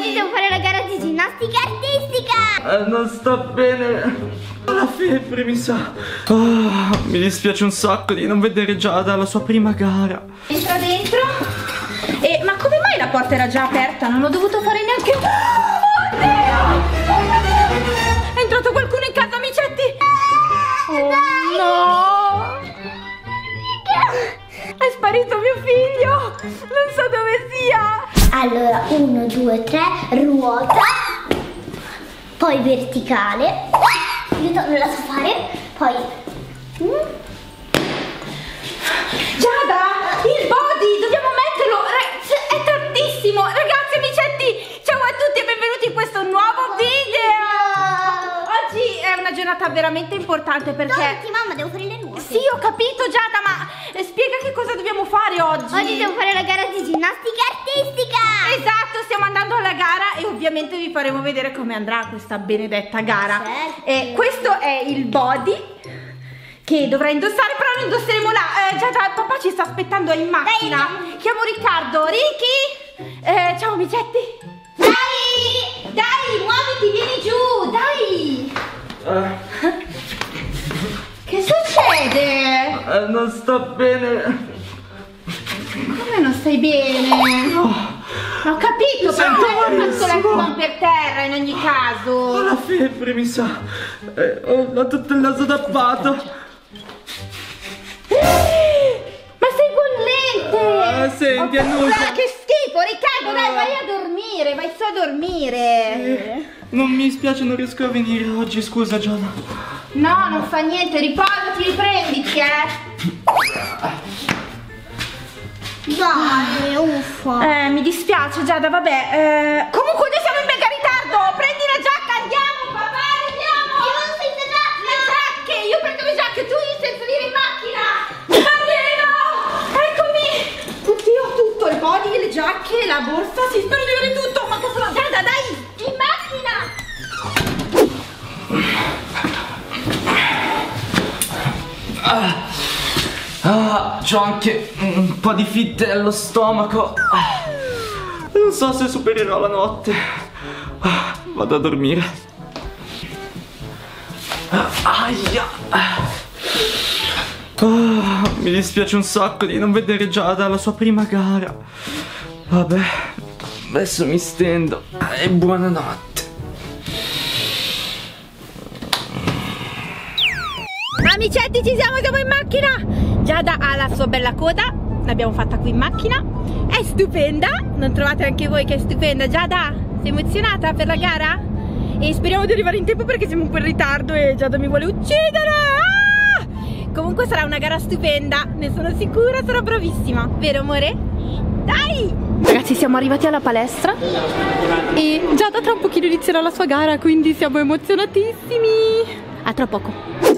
Oggi devo fare la gara di ginnastica artistica. Non sto bene. La febbre mi sa. Mi dispiace un sacco di non vedere Giada alla sua prima gara. Entra dentro. Ma come mai la porta era già aperta? Non ho dovuto fare neanche... Oddio! È entrato qualcuno in casa, amicetti. No! È sparito mio figlio. Non so dove sia. Allora, 1, 2, 3, ruota, poi verticale, io non la so fare, poi... Giada, il body, dobbiamo metterlo, è tardissimo. Ragazzi, amicetti, ciao a tutti e benvenuti in questo nuovo video. Oggi è una giornata veramente importante perché... Dove mamma, devo fare le ruote. Sì, ho capito Giada, ma spiega che cosa dobbiamo fare oggi. Oggi devo fare la gara di ginnastica artistica. Esatto, stiamo andando alla gara e ovviamente vi faremo vedere come andrà questa benedetta gara. Certo. Questo è il body che dovrà indossare, però lo indosseremo là. Giada, papà ci sta aspettando in macchina. Dai. Chiamo Riccardo. Ricky, ciao amicetti. Dai, muoviti, vieni giù, dai. Che succede? Non sto bene. Come non stai bene? Ho capito, però hai messo l'X1 per terra in ogni caso. La febbre mi sa. Ho tutto il naso tappato. Ma sei bollente! Senti, Annusa. Che schifo, Riccardo, dai, vai a dormire, vai su a dormire. Non mi spiace, non riesco a venire oggi, scusa Giada. No, non fa niente, riposati, riprenditi, Dai, uffa. Mi dispiace Giada, vabbè. Comunque noi siamo in mega ritardo. Prendi la giacca, andiamo, papà, andiamo. Io non senza giacca. Le giacche, io prendo le giacche, tu senza dire in macchina. Bambino, eccomi. Oddio, tutto, il body, le giacche, la borsa. Sì, spero di avere tutto. Ma cosa sono? Giada, dai, in macchina. C'ho anche un po' di fitte allo stomaco. Non so se supererò la notte. Vado a dormire. Aia. Mi dispiace un sacco di non vedere Giada alla sua prima gara. Vabbè, adesso mi stendo e buonanotte. Amicetti, ci siamo in macchina. Giada ha la sua bella coda, l'abbiamo fatta qui in macchina. È stupenda, non trovate anche voi che è stupenda? Giada, sei emozionata per la gara? E speriamo di arrivare in tempo perché siamo un po' in ritardo e Giada mi vuole uccidere. Comunque sarà una gara stupenda, ne sono sicura, sarò bravissima. Vero amore? Dai! Ragazzi, siamo arrivati alla palestra e Giada tra un pochino inizierà la sua gara, quindi siamo emozionatissimi. A tra poco.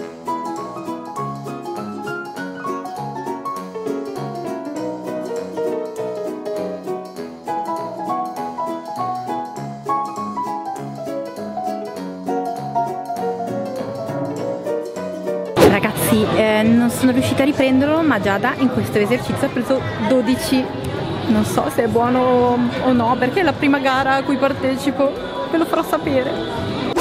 Ragazzi, non sono riuscita a riprenderlo, ma Giada in questo esercizio ha preso 12. Non so se è buono o no, perché è la prima gara a cui partecipo. Ve lo farò sapere.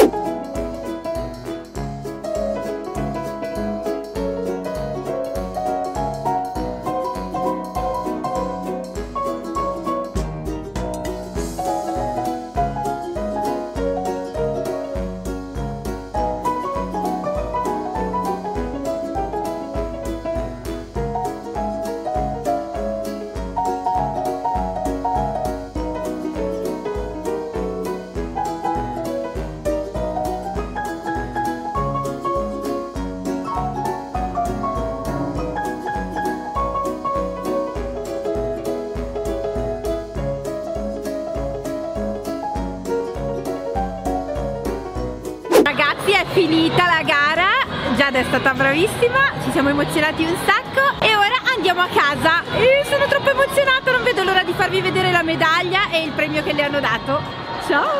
Ragazzi, è finita la gara, Giada è stata bravissima, ci siamo emozionati un sacco e ora andiamo a casa. Sono troppo emozionata, non vedo l'ora di farvi vedere la medaglia e il premio che le hanno dato. Ciao!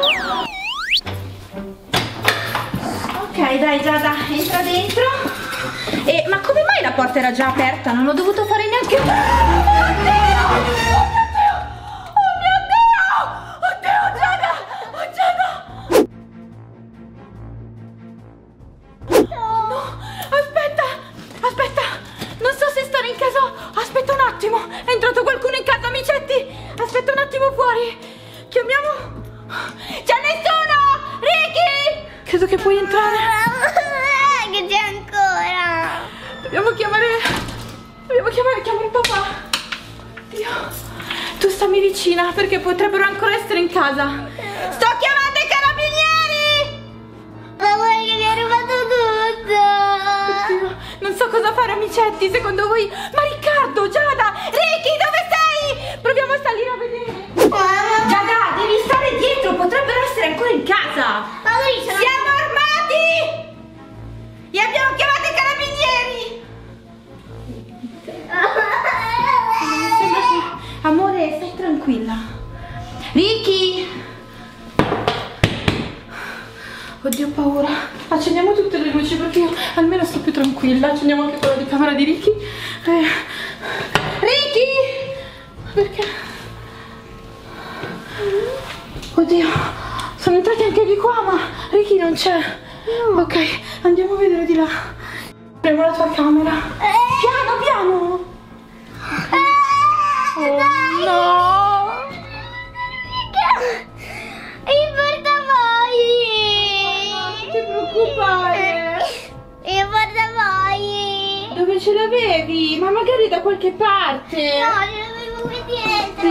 Ok, dai Giada, entra dentro. Ma come mai la porta era già aperta? Non ho dovuto fare neanche... Oh mio Dio! Oh mio Dio! Oddio, Giada! Fermiamo. C'è nessuno! Ricky! Credo che puoi entrare. Che c'è ancora? Dobbiamo chiamare il papà. Dio. Tu stammi vicina perché potrebbero ancora essere in casa. Sto chiamando i carabinieri! Ma vuoi che mi ha rubato tutto? Oddio, non so cosa fare, amicetti, secondo voi? Ma Riccardo, Giada, Ricky, dove sei? Proviamo a salire a vedere. Giada, devi stare dietro, potrebbero essere ancora in casa. Ma lui sono... Siamo armati! E abbiamo chiamato i carabinieri! Amore, stai tranquilla. Ricky! Oddio, ho paura. Accendiamo tutte le luci perché io almeno sto più tranquilla. Accendiamo anche quella di camera di Ricky. Ricky! Perché? Oddio, sono entrati anche di qua, ma Ricky non c'è. No. Ok, andiamo a vedere di là. Apriamo la tua camera. Piano, piano! Oh no! Il portafogli! Non ti preoccupare! Il portafogli! Dove ce l'avevi? Ma magari da qualche parte! No, ce l'avevo qui dietro!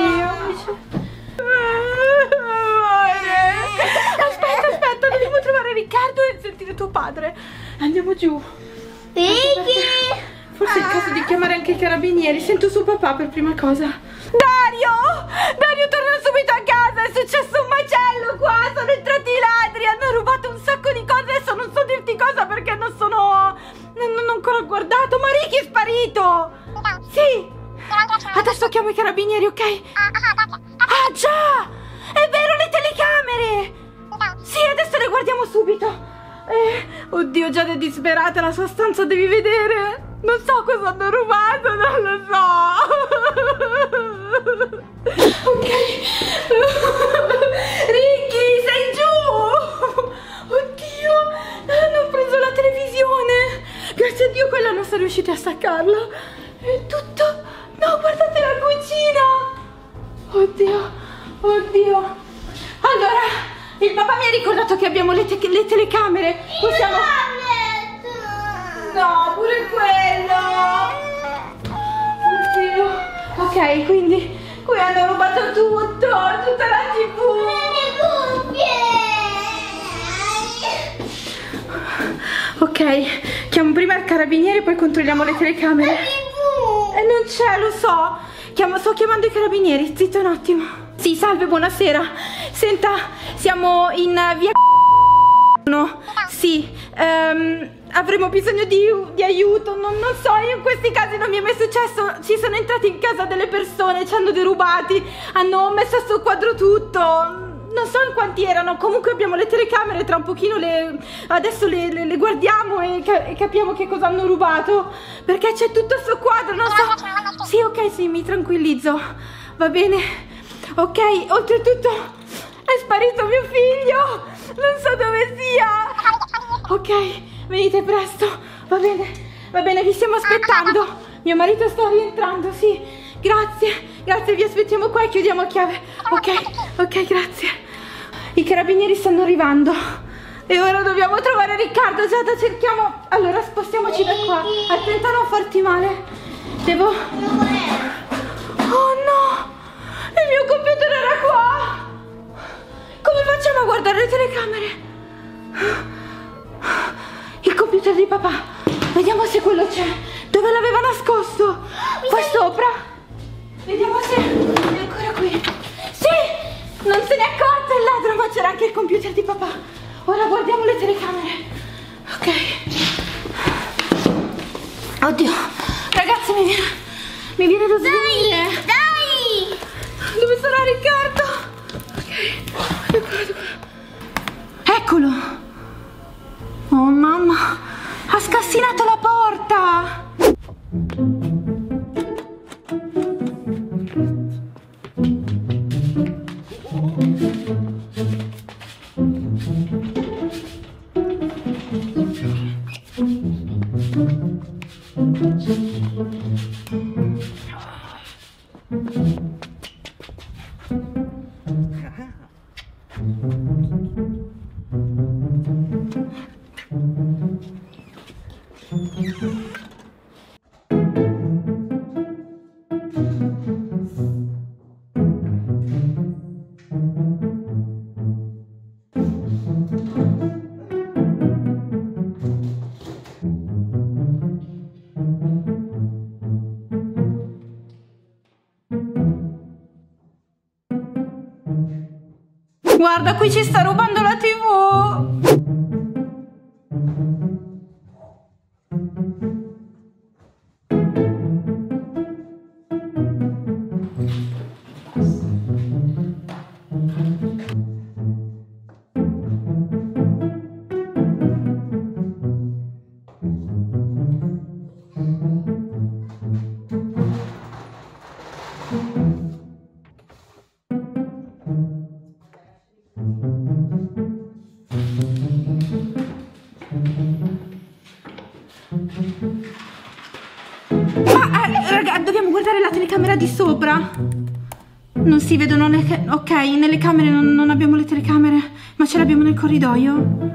Aspetta, dobbiamo trovare Riccardo e sentire tuo padre. Andiamo giù. Ricky! Forse è il caso di chiamare anche i carabinieri. Sento suo papà per prima cosa. Dario! Dario, torna subito a casa! È successo un macello qua! Sono entrati i ladri! Hanno rubato un sacco di cose! Adesso non so dirti cosa perché non ho ancora guardato! Ma Ricky è sparito! Sì! Adesso chiamo i carabinieri, ok? Ah già! È vero, le telecamere! Sì, adesso le guardiamo subito! Oddio, Giada è disperata, la sua stanza devi vedere! Non so cosa hanno rubato, non lo so! Ok! Ricky, sei giù! Oddio! Hanno preso la televisione! Grazie a Dio quella non sono riusciti a staccarla! È tutto... No, guardate la cucina! Oddio! Oddio! Allora... Il papà mi ha ricordato che abbiamo le telecamere. Possiamo... No, pure quello. Oddio. Ok, quindi qui hanno rubato tutto, tutta la TV. Ok, chiamo prima il carabiniere, poi controlliamo le telecamere. Non c'è, lo so. Sto chiamando i carabinieri, zitto un attimo. Sì, salve, buonasera. Senta, siamo in via... No, sì, avremo bisogno di aiuto, non so, io in questi casi non mi è mai successo. Ci sono entrati in casa delle persone, ci hanno derubati, hanno messo a soqquadro tutto. Non so in quanti erano, comunque abbiamo le telecamere, tra un pochino adesso le guardiamo e capiamo che cosa hanno rubato. Perché c'è tutto a soqquadro, non so. Sì, ok, sì, mi tranquillizzo, va bene. Ok, oltretutto è sparito mio figlio, non so dove sia. Ok, venite presto, va bene, vi stiamo aspettando. Mio marito sta rientrando, sì, grazie, vi aspettiamo qua e chiudiamo a chiave. Ok, grazie. I carabinieri stanno arrivando e ora dobbiamo trovare Riccardo. Giada, cerchiamo, allora spostiamoci da qua. Attenta a non farti male. Devo... Oh no! Il mio computer era qua! Come facciamo a guardare le telecamere? Il computer di papà. Vediamo se quello c'è. Dove l'aveva nascosto? Qua sopra. Vediamo se è ancora qui. Sì! Non se ne è accorto il ladro, ma c'era anche il computer di papà. Ora guardiamo le telecamere. Ok. Oddio. Ragazzi, mi viene da svenire. Dai! Dove sarà Riccardo? Ok, eccolo. Oh mamma, ha scassinato la porta. Guarda, qui ci sta rubando la TV. Raga, dobbiamo guardare la telecamera di sopra. Non si vedono le... Ok, nelle camere non abbiamo le telecamere, ma ce l'abbiamo nel corridoio.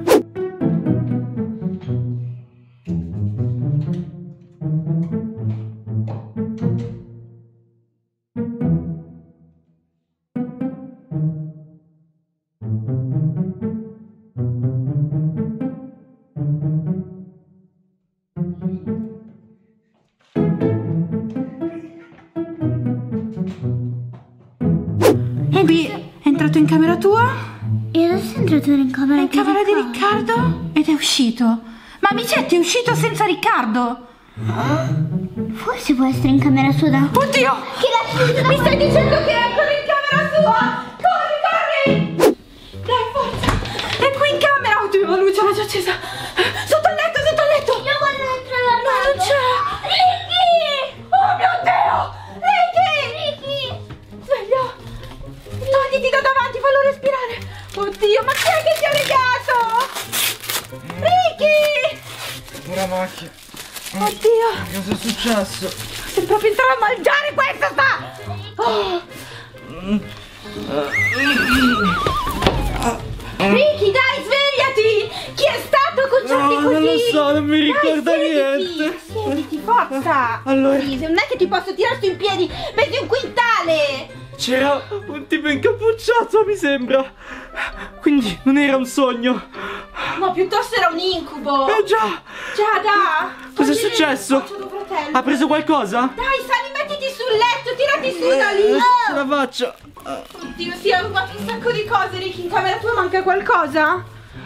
Qui è entrato in camera tua E adesso è entrato in camera di Riccardo ed è uscito. Ma Micetti è uscito senza Riccardo. Forse può essere in camera sua da... Oddio! Mi stai dicendo che è ancora in camera sua? Corri, corri! Dai, forza! È qui in camera! Oddio, la luce l'ha già accesa! Sotto il letto, sotto il letto! Io guardo dentro la No, non c'è! Ricky! Oh mio Dio! Ricky! Sveglia! Togliti da davanti, fallo respirare! Oddio, ma chi è che ti ha legato? Ricky! Pura macchina. Oddio! Cosa è successo? Sei proprio entrato a mangiare questa sta! Oh. Ricky, dai, svegliati! Chi è stato con certi così? Non lo so, non mi ricordo Dai, niente. Siediti, forza! Allora. Sì, non è che ti posso tirare su in piedi, pesi un quintale! C'era un tipo incappucciato, mi sembra. Quindi non era un sogno. Ma piuttosto era un incubo! Già! Giada! Cosa è successo? Faccio tuo fratello. Ha preso qualcosa? Dai, sali, mettiti sul letto, tirati su da lì! Ce la faccio. Oddio, sì, ho rubato un sacco di cose, Ricky. In camera tua manca qualcosa?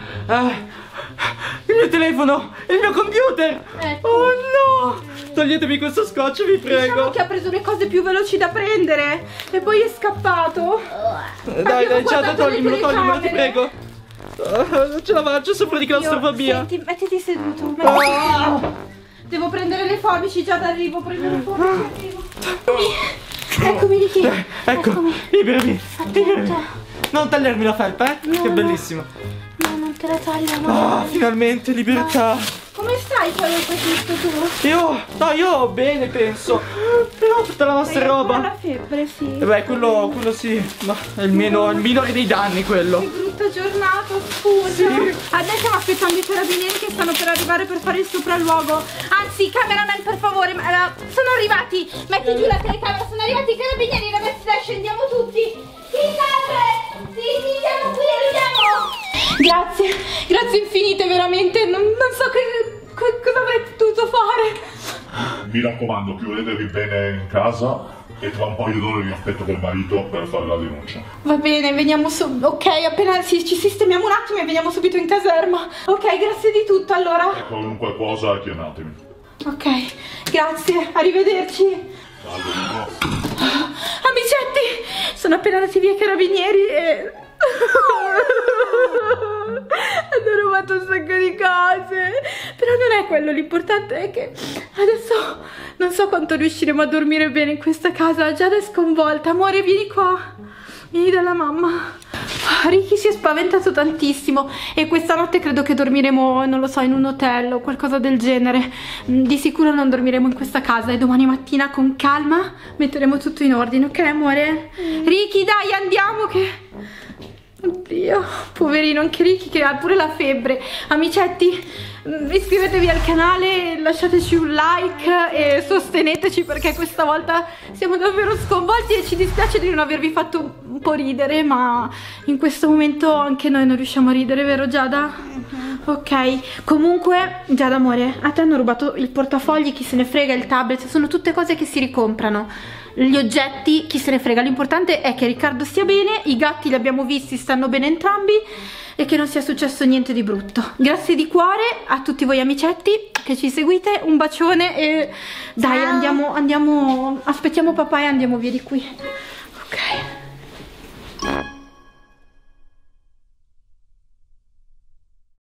Il mio telefono! Il mio computer! Ecco. Oh no! Toglietemi questo scotch, vi prego! Diciamo che ha preso le cose più veloci da prendere e poi è scappato. Dai, Abbiamo Giada, guardato le toglimelo, ti telecamere. prego! Non ce la faccio, soffro di claustrofobia! Senti, mettiti seduto. Devo prendere le forbici, già d'arrivo, prendo le forbici, arrivo. Eccomi, Ricky. Ecco, Eccomi. liberami! Liberami! Attenta. Non tagliarmi la felpa, eh? No, che no. bellissimo! No, non te la tagli la mano. Finalmente, libertà! Come stai poi con questo tu? Io bene, penso. Però tutta la nostra Hai ancora roba. la febbre, sì. Beh, quello sì. Ma è il minore dei danni, quello. Che brutta giornata, scusa. Sì. Adesso stiamo aspettando i carabinieri che stanno per arrivare per fare il sopralluogo. Anzi, cameraman, per favore, sono arrivati. Metti giù la telecamera, sono arrivati i carabinieri, ragazzi, dai, scendiamo tutti. Sì, salve. Sì, siamo qui, arriviamo. Grazie infinite, veramente. Non so cosa avrei potuto fare. Mi raccomando, chiudetevi bene in casa e tra un paio d'ore vi aspetto col marito per fare la denuncia. Va bene, veniamo su. Ok, appena ci sistemiamo un attimo e veniamo subito in caserma. Ok, grazie di tutto allora. E qualunque cosa chiamatemi. Ok, grazie, arrivederci. Salve, Nico. Amicetti, sono appena andati via i carabinieri e... hanno rubato un sacco di cose. Però non è quello, l'importante è che adesso non so quanto riusciremo a dormire bene in questa casa. Giada è sconvolta. Amore, vieni qua, vieni dalla mamma. Ricky si è spaventato tantissimo e questa notte credo che dormiremo, non lo so, in un hotel o qualcosa del genere. Di sicuro non dormiremo in questa casa e domani mattina con calma metteremo tutto in ordine, ok amore? Ricky, dai, andiamo che... Oddio. Oddio, poverino, anche Ricky che ha pure la febbre. Amicetti, iscrivetevi al canale, lasciateci un like e sosteneteci, perché questa volta siamo davvero sconvolti e ci dispiace di non avervi fatto un po' ridere, ma in questo momento anche noi non riusciamo a ridere, vero Giada? Ok, comunque Giada amore, a te hanno rubato il portafogli, chi se ne frega, il tablet, sono tutte cose che si ricomprano. Gli oggetti, chi se ne frega, l'importante è che Riccardo stia bene, i gatti li abbiamo visti, stanno bene entrambi e che non sia successo niente di brutto. Grazie di cuore a tutti voi amicetti che ci seguite, un bacione e dai, andiamo, aspettiamo papà e andiamo via di qui. Ok.